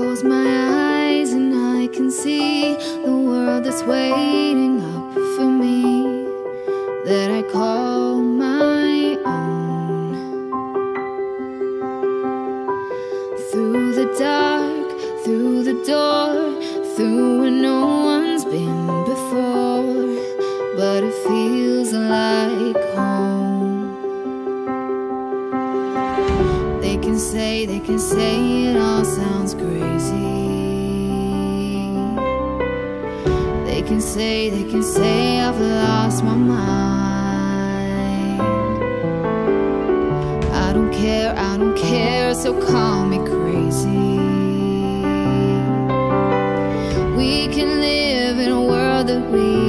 close my eyes and I can see the world that's waiting up for me, that I call my own. Through the dark, through the door, through where no one's been before, but it feels like home. They can say it all sounds crazy. They can say I've lost my mind. I don't care, so call me crazy. We can live in a world that we